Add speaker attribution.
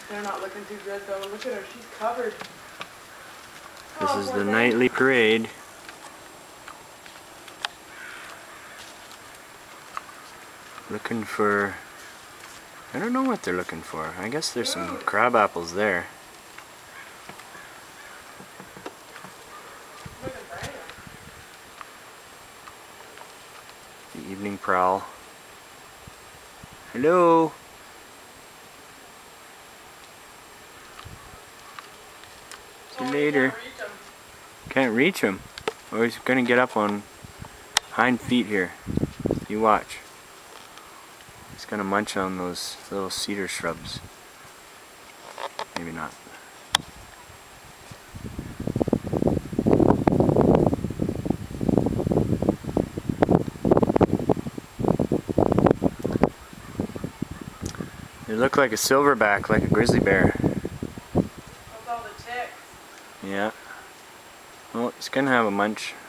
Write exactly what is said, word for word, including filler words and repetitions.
Speaker 1: They're not looking too good though. Look at her, she's covered.
Speaker 2: This
Speaker 1: Oh,
Speaker 2: is
Speaker 1: poor
Speaker 2: the
Speaker 1: thing.
Speaker 2: nightly parade. Looking for... I don't know what they're looking for. I guess there's some crab apples there. The evening prowl. Hello! See you later. Can't reach him. Oh, he's gonna get up on hind feet here. You watch. He's gonna munch on those little cedar shrubs. Maybe not. They look like a silverback, like a grizzly bear.
Speaker 1: That's all the ticks.
Speaker 2: Yeah. Well, he's gonna have a munch.